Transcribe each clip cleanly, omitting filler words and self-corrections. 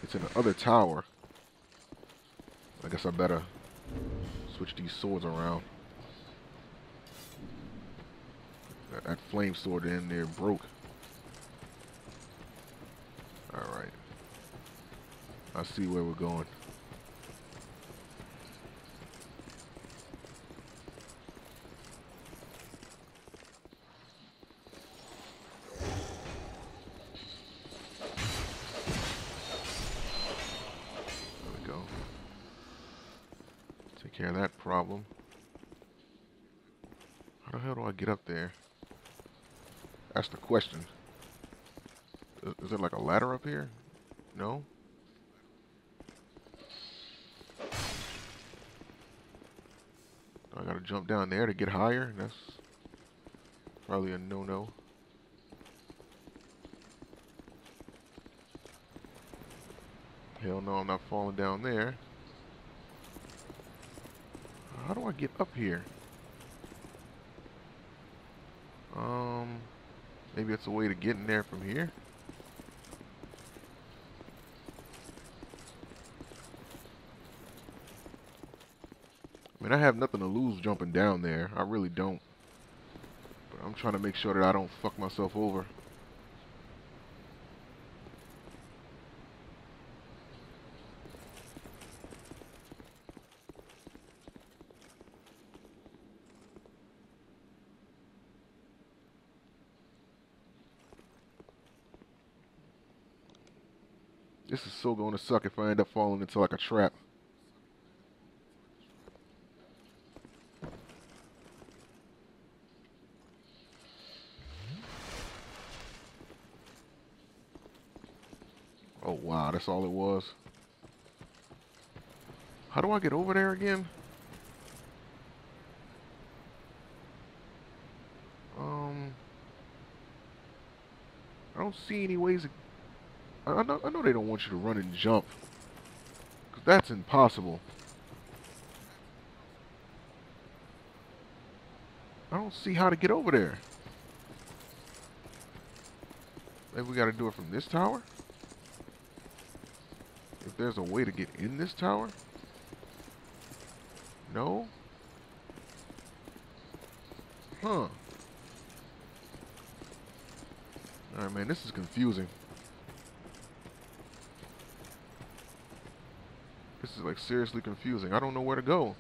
It's in the other tower. I guess I better switch these swords around. That flame sword in there broke. Alright. I see where we're going. There we go. Take care of that problem. How the hell do I get up there? That's the question. Is there like a ladder up here? No? I gotta jump down there to get higher? That's probably a no-no. Hell no, I'm not falling down there. How do I get up here? Maybe it's a way to get in there from here? I mean, I have nothing to lose jumping down there. I really don't. But I'm trying to make sure that I don't fuck myself over. This is so going to suck if I end up falling into like a trap. Oh wow, that's all it was. How do I get over there again? I don't see any ways. I know they don't want you to run and jump, 'cause that's impossible. I don't see how to get over there. Maybe we got to do it from this tower? If there's a way to get in this tower? No? Huh. Alright, man, this is confusing. This is like seriously confusing. I don't know where to go.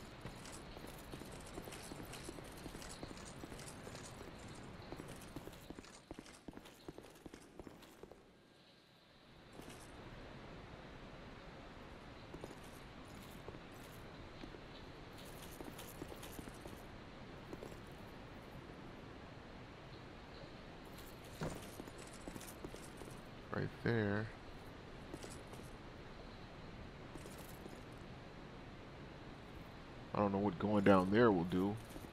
Right there. I don't know what going down there will do.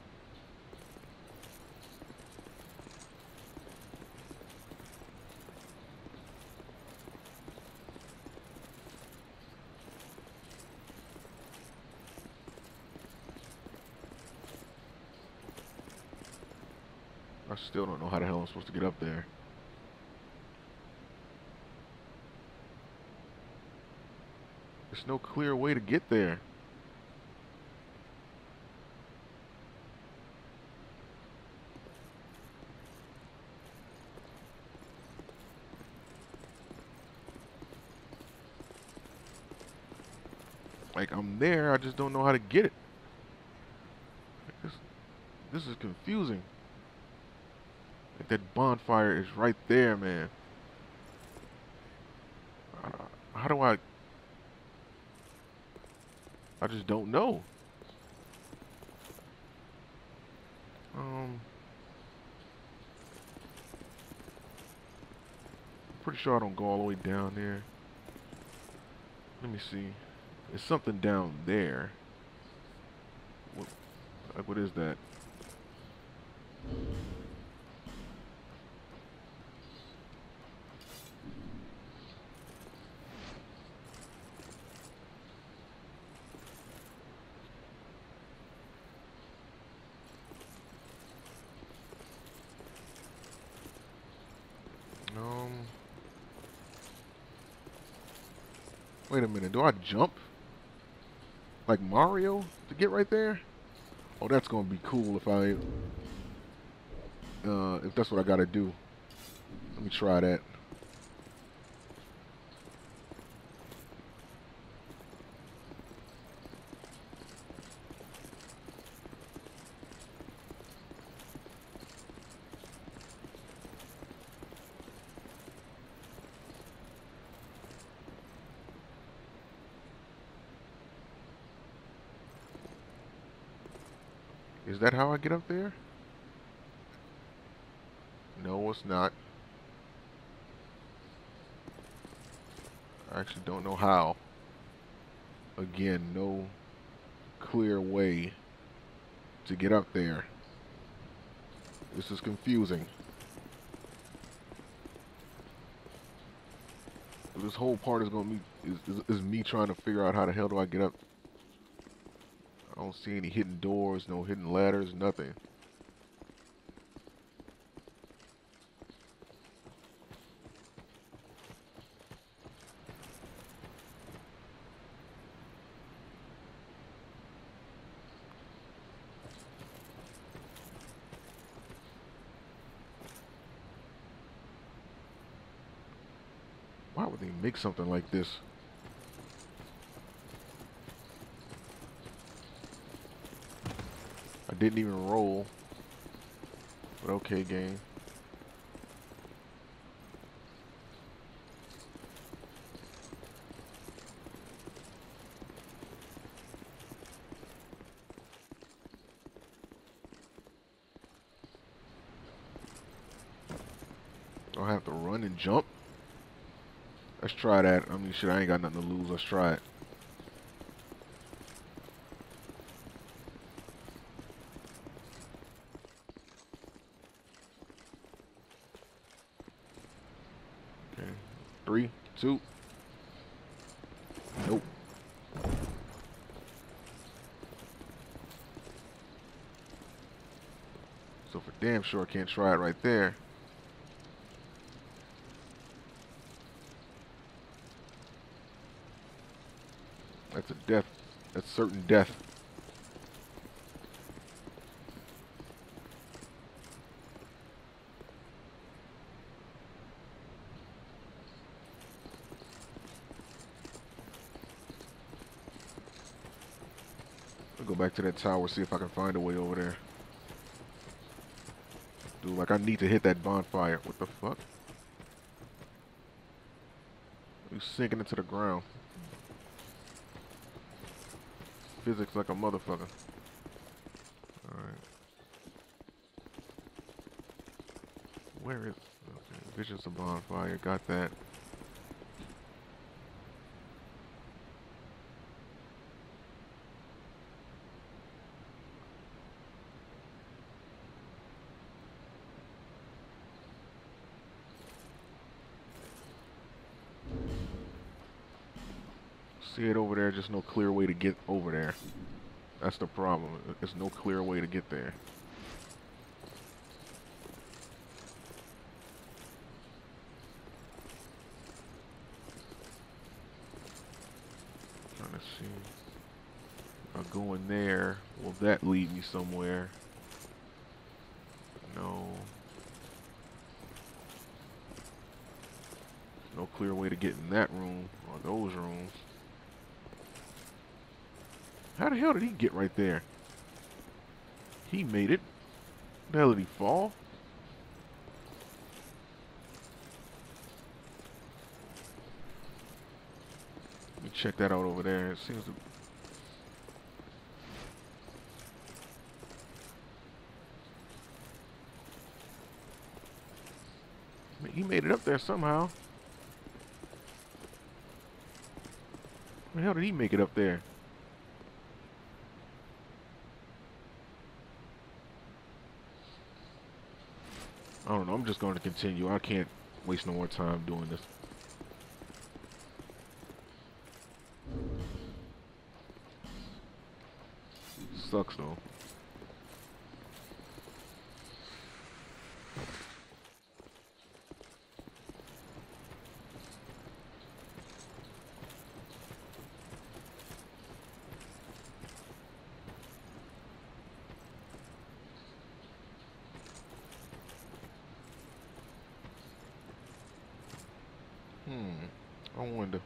I still don't know how the hell I'm supposed to get up there. There's no clear way to get there. Like, I'm there, I just don't know how to get it. Like, this is confusing. Like, that bonfire is right there, man. How do I just don't know. I'm pretty sure I don't go all the way down there. Let me see. There's something down there. What is that? Wait a minute. Do I jump like Mario to get right there? Oh, that's gonna be cool if that's what I gotta do. Let me try that. Is that how I get up there? No, it's not. I actually don't know how. Again, no clear way to get up there. This is confusing. This whole part is gonna be is me trying to figure out how the hell do I get up. I don't see any hidden doors, no hidden ladders, nothing. Why would they make something like this? I didn't even roll. But okay, game. I'll have to run and jump. Let's try that. I mean, shit, I ain't got nothing to lose. Let's try it. Okay. 3, 2. Nope. So for damn sure I can't try it right there. That's a death. That's certain death. I'll go back to that tower, see if I can find a way over there. Dude, like I need to hit that bonfire. What the fuck? He's sinking into the ground. Physics like a motherfucker. Alright. Where is... Okay, Visions of Bonfire. Got that. See it over there, just no clear way to get over there. That's the problem. There's no clear way to get there. Trying to see. If I go in there, will that lead me somewhere? No. No clear way to get in that room or those rooms. How the hell did he get right there? He made it. The hell did he fall? Let me check that out over there. It seems to... He made it up there somehow. How the hell did he make it up there? I don't know. I'm just going to continue. I can't waste no more time doing this. Sucks though. I wonder.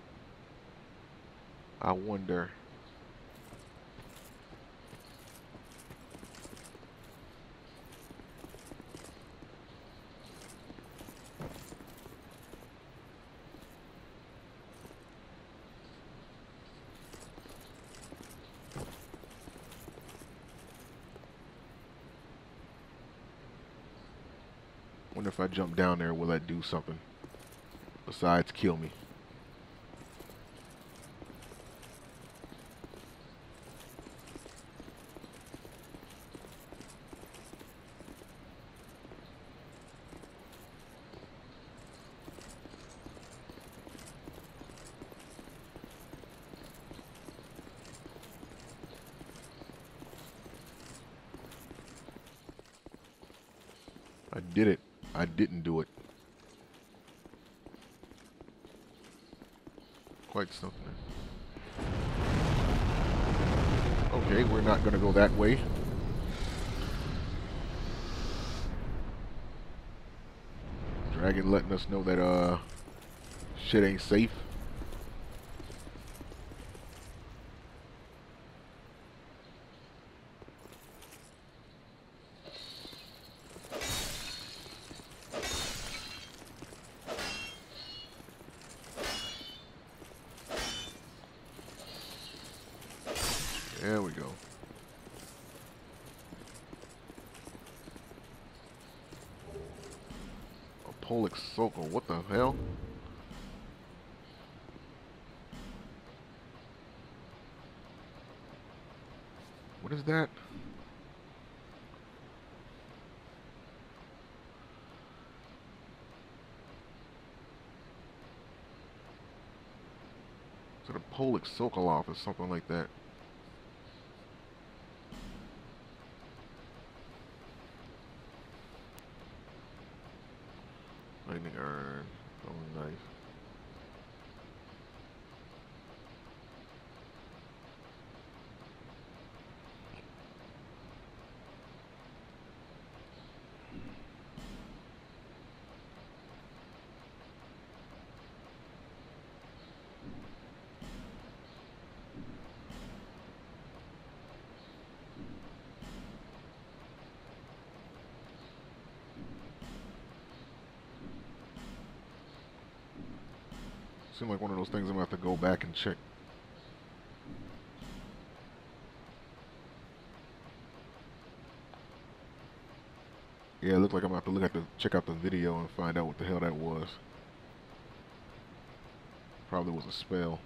I wonder. Wonder if I jump down there, will that do something besides kill me? I did it. I didn't do it. Quite something. Okay, we're not gonna go that way. Dragon letting us know that shit ain't safe. There we go. A Polix Sokol, what the hell? What is that? Is it a Polix Sokolov or something like that? Lightning Iron. Oh, nice. Seems like one of those things I'm gonna have to go back and check. Yeah, it looks like I'm gonna have to check out the video and find out what the hell that was. Probably was a spell.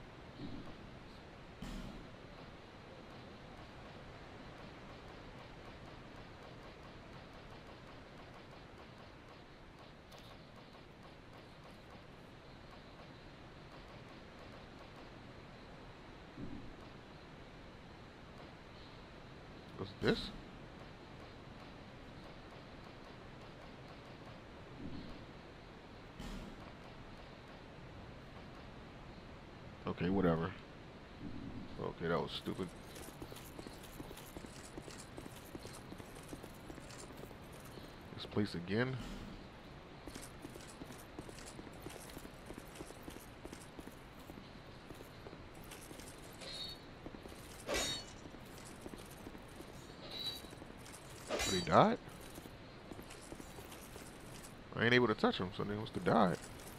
What's this? Okay, whatever. Okay, that was stupid. This place again. But he died? I ain't able to touch him, so he must have died.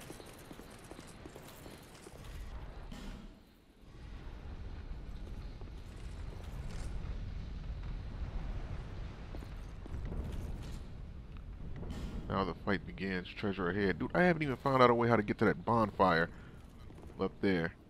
Now the fight begins. Treasure ahead. Dude, I haven't even found out a way how to get to that bonfire up there.